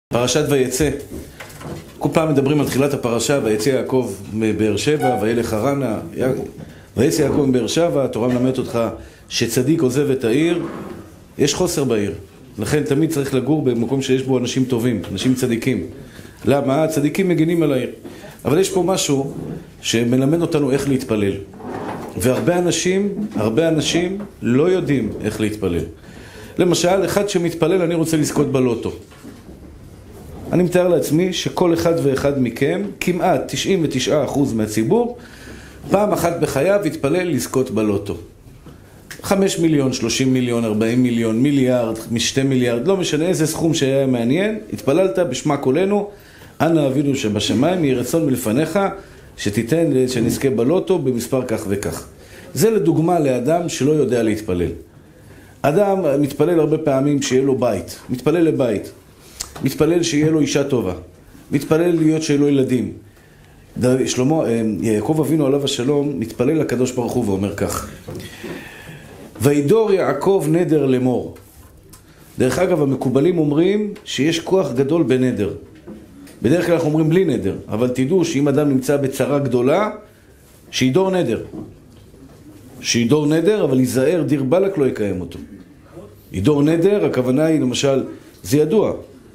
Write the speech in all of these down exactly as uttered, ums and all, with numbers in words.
פרשת ויצא. כל פעם מדברים על תחילת הפרשה, ויצא יעקב מבאר שבע, וילך חרנה. ויצא יעקב מבאר שבע, התורה מלמדת אותך שצדיק עוזב את העיר, יש חוסר בעיר. לכן תמיד צריך לגור במקום שיש בו אנשים טובים, אנשים צדיקים. למה? הצדיקים מגינים על העיר. אבל יש פה משהו שמלמד אותנו איך להתפלל. והרבה אנשים, הרבה אנשים לא יודעים איך להתפלל. למשל, אחד שמתפלל, אני רוצה לזכות בלוטו. אני מתאר לעצמי שכל אחד ואחד מכם, כמעט תשעים ותשעה אחוז מהציבור, פעם אחת בחייו יתפלל לזכות בלוטו. חמש מיליון, שלושים מיליון, ארבעים מיליון, מיליארד, משתי מיליארד, לא משנה איזה סכום שהיה מעניין, התפללת בשמע קולנו, אנא אבינו שבשמיים, יהי רצון מלפניך, שתיתן שנזכה בלוטו במספר כך וכך. זה לדוגמה לאדם שלא יודע להתפלל. אדם מתפלל הרבה פעמים שיהיה לו בית, מתפלל לבית. מתפלל שיהיה לו אישה טובה, מתפלל להיות שיהיה לו ילדים. שלמה, יעקב אבינו עליו השלום, מתפלל לקדוש ברוך הוא ואומר כך: וידור יעקב נדר לאמור. דרך אגב, המקובלים אומרים שיש כוח גדול בנדר. בדרך כלל אנחנו אומרים בלי נדר, אבל תדעו שאם אדם נמצא בצרה גדולה, שידור נדר. שידור נדר, אבל ייזהר, דיר בלק לא יקיים אותו. ידור נדר, הכוונה היא למשל, זה ידוע.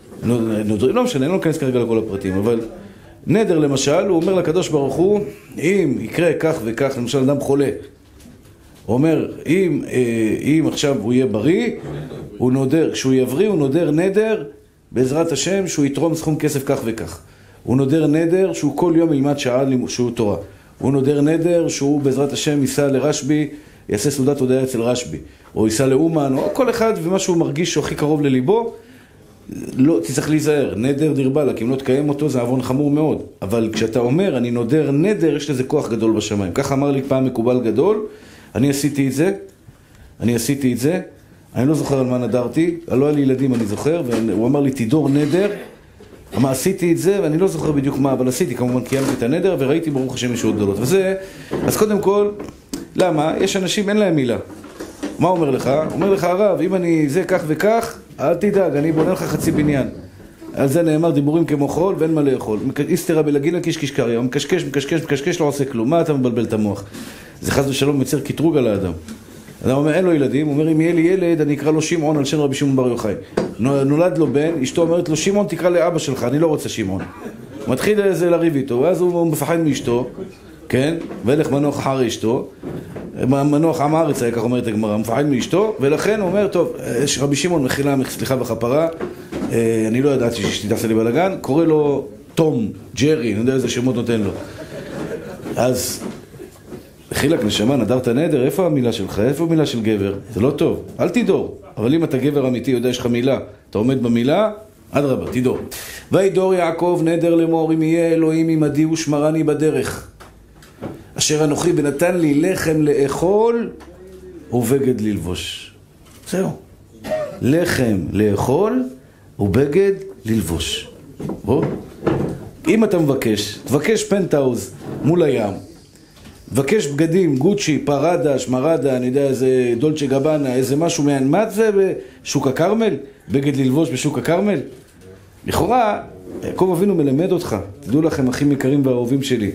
לא משנה, אני לא אכנס כרגע לכל הפרטים, אבל נדר למשל, הוא אומר לקדוש ברוך הוא, אם יקרה כך וכך, למשל אדם חולה, הוא אומר, אם, אם עכשיו הוא יהיה בריא, הוא נודר, כשהוא יבריא, הוא נודר נדר, בעזרת השם, שהוא יתרום סכום כסף כך וכך. הוא נודר נדר, שהוא כל יום ילמד שעה שהוא תורה. הוא נודר נדר, שהוא בעזרת השם ייסע לרשבי, יעשה סעודת הודיה אצל רשבי, או ייסע לאומן, או כל אחד ומה שהוא מרגיש שהוא הכי קרוב לליבו, לא, תצטרך להיזהר, נדר דיר בלק, אם לא תקיים אותו זה עוון חמור מאוד. אבל כשאתה אומר, אני נודר נדר, יש לזה כוח גדול בשמיים. כך אמר לי פעם מקובל גדול, אני עשיתי את זה, אני עשיתי את זה, אני לא זוכר על מה נדרתי, לא היה לי ילדים אני זוכר, והוא אמר לי תידור נדר, אמר עשיתי את זה, ואני לא זוכר בדיוק מה, אבל עשיתי, כמובן קיימתי את הנדר, וראיתי ברוך השם ישועות גדולות. וזה, אז קודם כל, למה? יש אנשים, אין להם מילה. מה אומר לך? אומר לך הרב, אם אני זה כך וכך, אל תדאג, אני בונה לך חצי בניין. על זה נאמר דיבורים כמו חול ואין מה לאכול. איסתרא בלגינא קיש קיש קריא, הוא מקשקש, מקשקש, מקשקש, לא עושה כלום. מה אתה מבלבל את המוח? זה חס ושלום יוצר קטרוג על האדם. אדם אומר, אין לו ילדים, הוא אומר, אם יהיה לי ילד, אני אקרא לו שמעון על שם רבי שמעון בר יוחאי. נולד לו בן, אשתו אומרת לו, שמעון תקרא לאבא שלך, אני לא רוצה שמעון. מתחיל איזה לריב איתו, ואז הוא מפחד מאשתו, כן? וילך מנוח אחר אשתו. מנוח עם הארץ היה, כך אומרת הגמרא, מפחד מאשתו, ולכן הוא אומר, טוב, רבי שמעון מחילה, סליחה וכפרה, אני לא ידעתי שתעשה לי בלגן, קורא לו תום, ג'רי, אני יודע איזה שמות נותן לו. אז חילק נשמה, נדרת נדר, איפה המילה שלך? איפה המילה של גבר? זה לא טוב, אל תדור. אבל אם אתה גבר אמיתי, יודע יש לך מילה, אתה עומד במילה, עד רבה, תדור. וידור יעקב נדר לאמור, אם יהיה אלוהים עמדי ושמרני בדרך, אשר אנוכי ונתן לי לחם לאכול ובגד ללבוש. זהו. לחם לאכול ובגד ללבוש. בוא. אם אתה מבקש, תבקש פנטאוז מול הים. תבקש בגדים, גוצ'י, פרדה, שמרדה, אני יודע איזה דולצ'ה גבנה, איזה משהו מעין, מה זה בשוק הקרמל? בגד ללבוש בשוק הקרמל? לכאורה, יעקב אבינו מלמד אותך. תדעו לכם, אחים יקרים והאהובים שלי.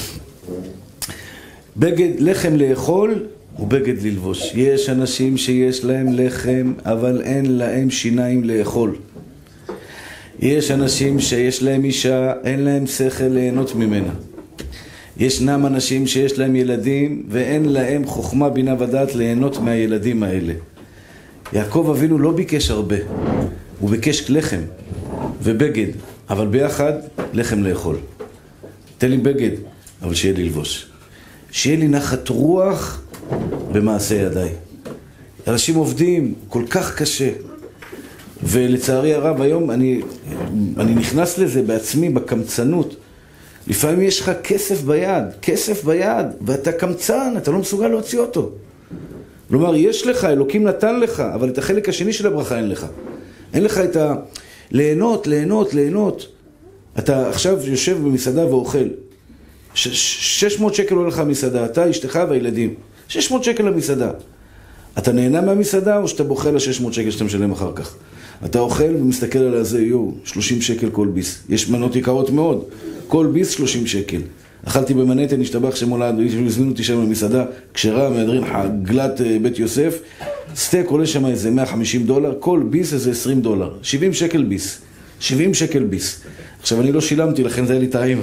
בגד, לחם לאכול ובגד ללבוש. יש אנשים שיש להם לחם, אבל אין להם שיניים לאכול. יש אנשים שיש להם אישה, אין להם שכל ליהנות ממנה. ישנם אנשים שיש להם ילדים, ואין להם חוכמה בינה ודעת ליהנות מהילדים האלה. יעקב אבינו לא ביקש הרבה, הוא ביקש לחם ובגד, אבל ביחד לחם לאכול. תן לי בגד, אבל שיהיה ללבוש. שיהיה לי נחת רוח במעשה ידיי. אנשים עובדים כל כך קשה, ולצערי הרב היום אני, אני נכנס לזה בעצמי בקמצנות. לפעמים יש לך כסף ביד, כסף ביד, ואתה קמצן, אתה לא מסוגל להוציא אותו. כלומר, יש לך, אלוקים נתן לך, אבל את החלק השני של הברכה אין לך. אין לך את ה... ליהנות, ליהנות, ליהנות. אתה עכשיו יושב במסעדה ואוכל. שש מאות שקל עולה לך המסעדה, אתה, אשתך והילדים. שש מאות שקל למסעדה. אתה נהנה מהמסעדה או שאתה בוכה ל-שש מאות שקל שאתה משלם אחר כך? אתה אוכל ומסתכל על הזה, יו, שלושים שקל כל ביס. יש מנות יקרות מאוד. כל ביס שלושים שקל. אכלתי במנהטן, השתבח שמולד, הזמינו אותי שם במסעדה, כשרה, מהדרין חגלת בית יוסף, סטייק עולה שם איזה מאה וחמישים דולר, כל ביס איזה עשרים דולר. שבעים שקל ביס. שבעים שקל ביס. עכשיו אני לא שילמתי, לכן זה היה לי טעים.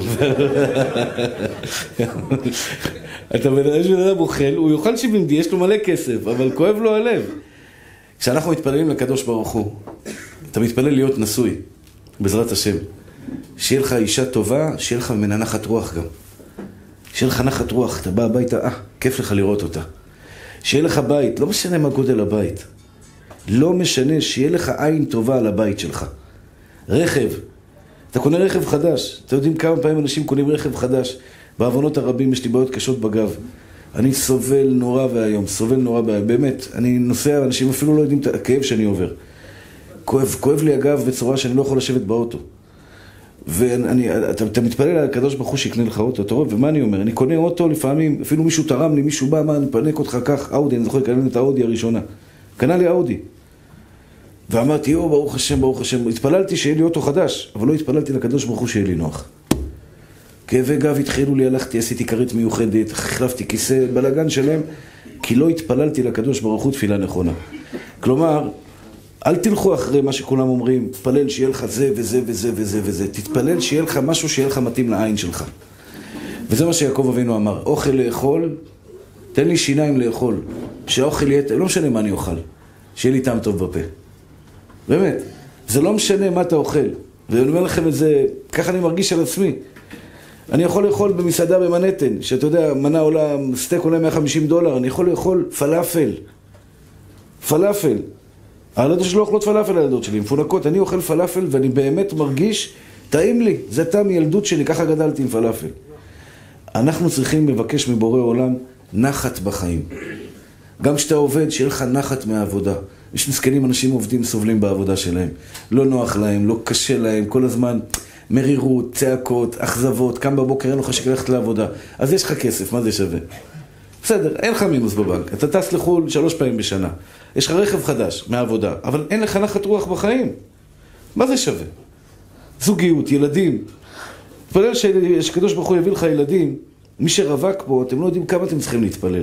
אתה בן אדם אוכל, הוא יאכל שבעים די, יש לו מלא כסף, אבל כואב לו הלב. כשאנחנו מתפללים לקדוש ברוך הוא, אתה מתפלל להיות נשוי, בעזרת השם. שיהיה לך אישה טובה, שיהיה לך ממנה נחת רוח גם. שיהיה לך נחת רוח, אתה בא הביתה, אה, כיף לך לראות אותה. שיהיה לך בית, לא משנה מה גודל הבית. לא משנה, שיהיה לך עין טובה על הבית שלך. רכב, אתה קונה רכב חדש. אתה יודעים כמה פעמים אנשים קונים רכב חדש. בעוונות הרבים יש לי בעיות קשות בגב. אני סובל נורא והיום, סובל נורא והיום. באמת, אני נוסע, אנשים אפילו לא יודעים את הכאב שאני עובר. כואב, כואב לי הגב בצורה שאני לא יכול לשבת באוטו. ואני, אתה, אתה מתפלל על הקדוש ברוך הוא שיקנה לך אוטו, אתה רואה? ומה אני אומר? אני קונה אוטו לפעמים, אפילו מישהו תרם לי, מישהו בא, מה, אני פנק אותך כך, אודי, אני זוכר, קנה את האודי הראשונה. קנה לי אודי. ואמרתי, יו, ברוך השם, ברוך השם. התפללתי שיהיה לי אוטו חדש, אבל לא התפללתי לקדוש ברוך הוא שיהיה לי נוח. כאבי גב התחילו לי, הלכתי, עשיתי כרית מיוחדת, החלפתי כיסא, בלגן שלם, כי לא התפללתי לקדוש ברוך הוא תפילה נכונה. כלומר, אל תלכו אחרי מה שכולם אומרים, תתפלל שיהיה לך זה וזה וזה וזה וזה. תתפלל שיהיה לך משהו שיהיה לך מתאים לעין שלך. וזה מה שיעקב אבינו אמר, אוכל לאכול, תן לי שיניים לאכול. שהאוכל יהיה, לא משנה מה אני אוכל, שיהיה לי טעם טוב בפה. באמת, זה לא משנה מה אתה אוכל. ואני אומר לכם את זה, ככה אני מרגיש על עצמי. אני יכול לאכול במסעדה במנהטן, שאתה יודע, מנה עולה, סטייק עולה מאה וחמישים דולר, אני יכול לאכול פלאפל. פלאפל. הילדות שלי לא אוכלות פלאפל, הילדות שלי, מפונקות. אני אוכל פלאפל ואני באמת מרגיש, טעים לי, זה טעם ילדות שלי, ככה גדלתי עם פלאפל. אנחנו צריכים לבקש מבורא עולם נחת בחיים. גם כשאתה עובד, שיהיה לך נחת מהעבודה. יש מסכנים, אנשים עובדים, סובלים בעבודה שלהם. לא נוח להם, לא קשה להם, כל הזמן מרירות, צעקות, אכזבות, קם בבוקר, אין לך שקל ללכת לעבודה. אז יש לך כסף, מה זה שווה? בסדר, אין לך מינוס בבנק. אתה טס לחול שלוש פעמים בשנה. יש לך רכב חדש מהעבודה, אבל אין לך נחת רוח בחיים. מה זה שווה? זוגיות, ילדים. תתפלל שקדוש ברוך הוא יביא לך ילדים. מי שרווק פה, אתם לא יודעים כמה אתם צריכים להתפלל.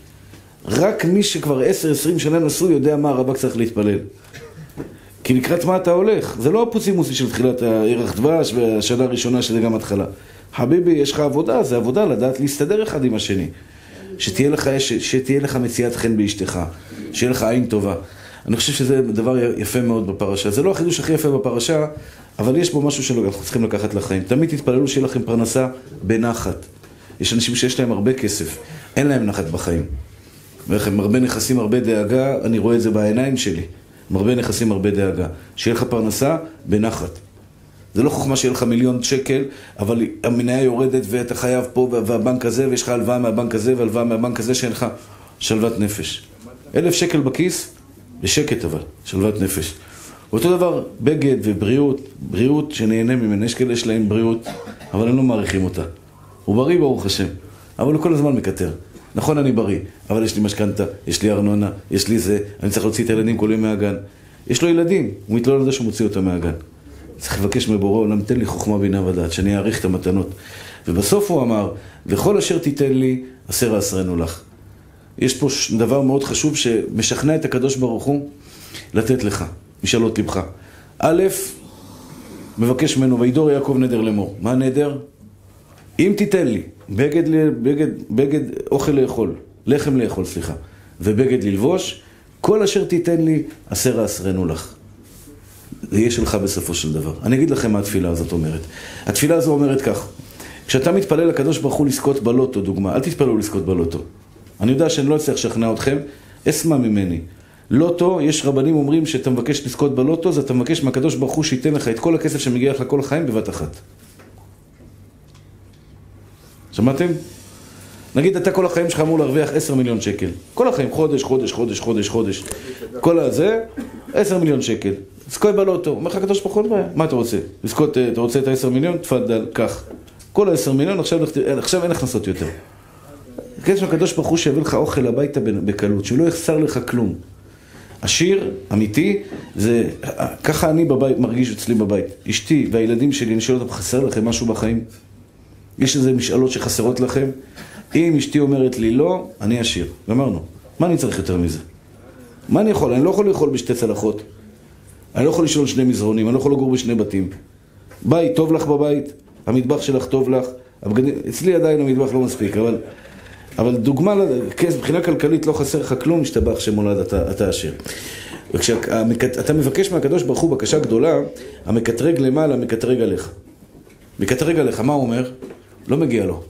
רק מי שכבר עשר עשרים שנה נשוי יודע מה הרווק צריך להתפלל. כי לקראת מה אתה הולך? זה לא הפוצימוסי של תחילת הערך דבש והשנה הראשונה שזה גם התחלה. חביבי, יש לך עבודה, זה עבודה לדעת להסתדר אחד עם השני. שתהיה לך, שתהיה לך מציאת חן באשתך, שיהיה לך עין טובה. אני חושב שזה דבר יפה מאוד בפרשה. זה לא החידוש הכי יפה בפרשה, אבל יש בו משהו שאנחנו צריכים לקחת לחיים. תמיד תתפללו שיהיה לכם פרנסה בנחת. יש אנשים שיש להם הרבה כסף, אין להם נחת בחיים. ולכם הרבה נכסים, הרבה דאגה, אני רואה את זה בעיניים שלי. הרבה נכסים, הרבה דאגה. שיהיה לך פרנסה בנחת. זה לא חוכמה שיהיה לך מיליון שקל, אבל המניה יורדת ואתה חייב פה והבנק הזה, ויש לך הלוואה מהבנק הזה והלוואה מהבנק הזה, שאין לך שלוות נפש. אלף שקל בכיס, בשקט אבל, שלוות נפש. אותו דבר, בגד ובריאות, בריאות שנהנה ממנה, יש כאלה יש להם בריאות, אבל הם לא מעריכים אותה. הוא בריא ברוך השם, אבל הוא כל הזמן מקטר. נכון, אני בריא, אבל יש לי משכנתה, יש לי ארנונה, יש לי זה, אני צריך להוציא את הילדים כל יום מהגן. יש לו ילדים, הוא מתלונן על זה שהוא מוציא אותם מהגן. צריך לבקש מבורא עולם, תן לי חוכמה בינה ודעת, שאני אעריך את המתנות. ובסוף הוא אמר, וכל אשר תיתן לי, עשר עשרנו לך. יש פה דבר מאוד חשוב שמשכנע את הקדוש ברוך הוא לתת לך, משאלות לבך. א', מבקש ממנו, וידור יעקב נדר לאמור. מה נדר? אם תיתן לי, בגד, בגד, בגד אוכל לאכול, לחם לאכול, סליחה, ובגד ללבוש, כל אשר תיתן לי, עשר עשרנו לך. זה יהיה שלך בסופו של דבר. אני אגיד לכם מה התפילה הזאת אומרת. התפילה הזו אומרת כך, כשאתה מתפלל לקדוש ברוך הוא לזכות בלוטו, דוגמה, אל תתפללו לזכות בלוטו. אני יודע שאני לא אצליח לשכנע אתכם, אסמע ממני. לוטו, יש רבנים אומרים שאתה מבקש לזכות בלוטו, אז אתה מבקש מהקדוש ברוך הוא שייתן לך את כל הכסף שמגיע לך כל החיים בבת אחת. שמעתם? נגיד אתה כל החיים שלך אמור להרוויח עשר מיליון שקל. כל החיים, חודש, חודש, חודש, חודש, חודש. כל הזה, עשר מיליון שקל. זכוי בלוטו. אומר לך הקדוש ברוך הוא, מה אתה רוצה? לזכות, אתה רוצה את ה-עשר מיליון? תפדל, כך. כל ה-עשר מיליון, עכשיו, עכשיו אין הכנסות יותר. תבקש מהקדוש ברוך הוא שיביא לך אוכל הביתה בקלות, שהוא לא יחסר לך כלום. עשיר, אמיתי, זה, ככה אני בבית, מרגיש אצלי בבית. אשתי והילדים שלי, אני שואל אותם, חסר לכם משהו בחיים? יש איזה משאלות שחסרות לכם? אם אשתי אומרת לי לא, אני עשיר. גמרנו. מה אני צריך יותר מזה? מה אני יכול? אני לא יכול לאכול בשתי צלחות. אני לא יכול לשאול שני מזרונים, אני לא יכול לגור בשני בתים. בית, טוב לך בבית, המטבח שלך טוב לך. הבגדים, אצלי עדיין המטבח לא מספיק, אבל, אבל דוגמה, מבחינה כלכלית לא חסר לך כלום, משתבח שמולד, אתה, אתה עשיר. וכשאתה מבקש מהקדוש ברוך הוא בקשה גדולה, המקטרג למעלה, מקטרג עליך. מקטרג עליך, מה הוא אומר? לא מגיע לו.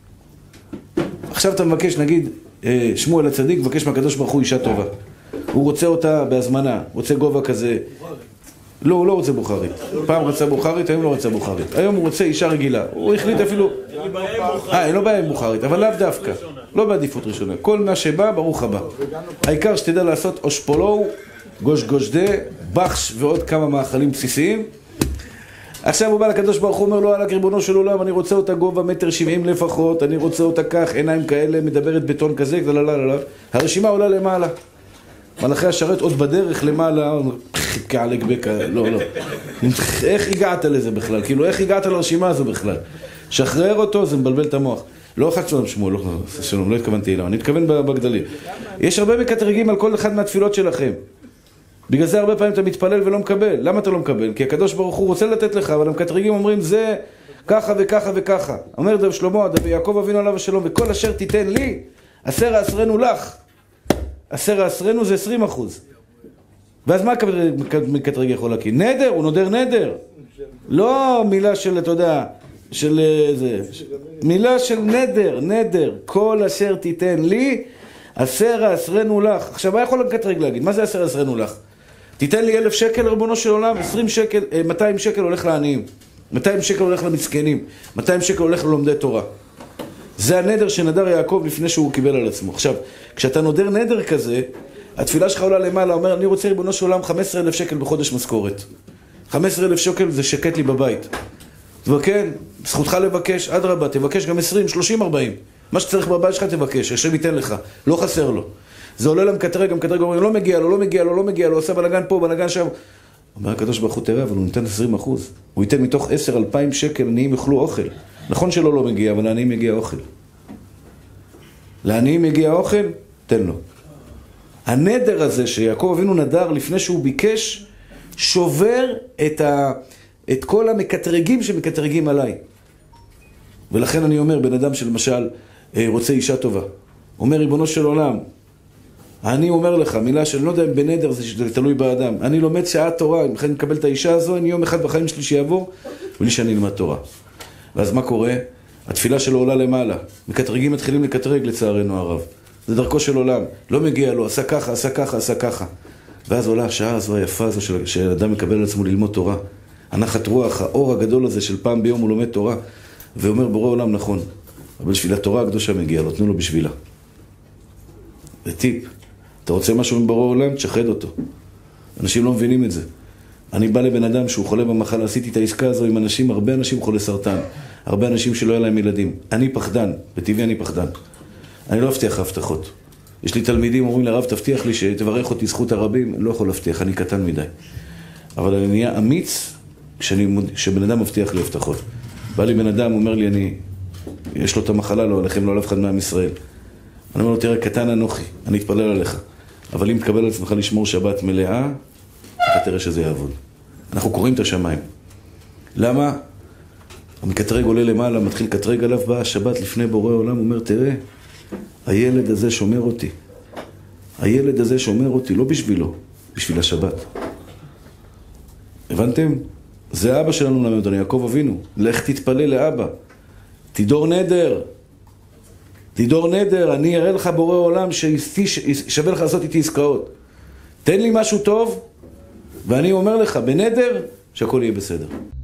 עכשיו אתה מבקש, נגיד, שמואל הצדיק, מבקש מהקדוש ברוך הוא אישה טובה. הוא רוצה אותה בהזמנה, רוצה גובה כזה. לא, הוא לא רוצה בוכרית. פעם רצה בוכרית, היום לא רוצה בוכרית. היום הוא רוצה אישה רגילה. הוא החליט אפילו... אה, לא בעיה עם בוכרית, אבל לאו דווקא. לא בעדיפות ראשונה. כל מה שבא, ברוך הבא. העיקר שתדע לעשות אושפולו, גוש גושדה, בחש ועוד כמה מאכלים בסיסיים. עכשיו הוא בא לקדוש ברוך הוא, אומר לו, עלק ריבונו של עולם, אני רוצה אותה גובה מטר שבעים לפחות, אני רוצה אותה כך, עיניים כאלה, מדברת בטון כזה, לא. הרשימה עולה למעלה. מלאכי השרת עוד בדרך למעלה, חיכה עלק בקה, לא, לא. איך הגעת לזה בכלל? כאילו, איך הגעת לרשימה הזו בכלל? שחרר אותו, זה מבלבל את המוח. לא אחת שלום שמואל, לא, שלום, לא התכוונתי אליו, אני מתכוון בגדלים. יש הרבה מקטרגים על כל אחד מהתפילות שלכם. בגלל זה הרבה פעמים אתה מתפלל ולא מקבל. למה אתה לא מקבל? כי הקדוש ברוך הוא רוצה לתת לך, אבל המקטרגים אומרים זה ככה וככה וככה. אומר דב שלמה, דב יעקב אבינו עליו השלום, וכל אשר תיתן לי, עשר העשרנו לך. עשר העשרנו זה עשרים אחוז. ואז מה מקטרג יכול להקים? נדר, הוא נודר נדר. לא מילה של, אתה יודע, של זה. מילה של נדר, נדר. כל אשר תיתן לי, עשר העשרנו לך. עכשיו, מה יכול מקטרג להגיד? מה זה עשר העשרנו לך? תיתן לי אלף שקל, רבונו של עולם, עשרים שקל, מאתיים שקל הולך לעניים. מאתיים שקל הולך למסכנים. מאתיים שקל הולך ללומדי תורה. זה הנדר שנדר יעקב לפני שהוא קיבל על עצמו. עכשיו, כשאתה נודר נדר כזה, התפילה שלך עולה למעלה, אומר, אני רוצה ריבונו של עולם חמישה עשר אלף שקל בחודש משכורת. חמישה עשר אלף שקל זה שקט לי בבית. וכן, זכותך לבקש, עד רבה, תבקש גם עשרים, שלושים, ארבעים. מה שצריך בבית שלך תבקש, השם ייתן לך, לא חסר לו. זה עולה למקטרג, המקטרג אומר, לא מגיע לו, לא מגיע לו, לא מגיע לו, עושה בלגן פה, בלגן שם. אומר הקדוש ברוך הוא, תראה, אבל הוא ניתן עשרים אחוז. הוא ייתן מתוך עשר, אלפיים שקל, עניים יאכלו אוכל. נכון שלא לא מגיע, אבל לעניים מגיע אוכל. לעניים מגיע אוכל, תן לו. הנדר הזה שיעקב אבינו נדר לפני שהוא ביקש, שובר את, ה... את כל המקטרגים שמקטרגים עליי. ולכן אני אומר, בן אדם שלמשל רוצה אישה טובה, אומר ריבונו של עולם, אני אומר לך, מילה של לא יודע אם בנדר זה, זה תלוי באדם, אני לומד שעה תורה, אם אני מקבל את האישה הזו, אני יום אחד בחיים שלי שיעבור, בלי שאני אלמד תורה. ואז מה קורה? התפילה שלו עולה למעלה. מקטרגים מתחילים לקטרג לצערנו הרב. זה דרכו של עולם. לא מגיע לו, עשה ככה, עשה ככה, עשה ככה. ואז עולה השעה הזו היפה הזו של, שאדם מקבל על עצמו ללמוד תורה. הנחת רוח, האור הגדול הזה של פעם ביום הוא לומד תורה. ואומר בורא עולם נכון. אבל בשביל התורה הקדושה מגיעה, לא תנו לו בשבילה. זה טיפ. אתה רוצה משהו מבורא עולם? תשחד אותו. אנשים לא מבינים את זה. אני בא לבן אדם שהוא חולה במחלה, עשיתי את העסקה הזו עם אנשים, הרבה אנשים חולי סרטן, הרבה אנשים שלא היה להם ילדים. אני פחדן, בטבעי אני פחדן. אני לא אבטיח הבטחות. יש לי תלמידים, אומרים לרב, תבטיח לי שתברך אותי זכות הרבים, אני לא יכול להבטיח, אני קטן מדי. אבל אני נהיה אמיץ כשאני, כשבן אדם מבטיח לי הבטחות. בא לי בן אדם, אומר לי, אני, יש לו את המחלה, לא עליכם, לא עליו אחד מעם ישראל. אני אומר לו, תראה, קטן אנוכי, אני אתפלל עליך. אבל אם תקבל על עצמך לשמור שבת מלאה, אתה תראה שזה יעבוד. אנחנו קוראים את השמיים. למה? המקטרג עולה למעלה, מתחיל קטרג עליו, בא השבת לפני בורא עולם, אומר, תראה, הילד הזה שומר אותי. הילד הזה שומר אותי, לא בשבילו, בשביל השבת. הבנתם? זה אבא שלנו למד, יעקב אבינו. לך תתפלל לאבא. תדור נדר. תדור נדר, אני אראה לך בורא עולם ששווה לך לעשות איתי עסקאות. תן לי משהו טוב, ואני אומר לך, בנדר, שהכל יהיה בסדר.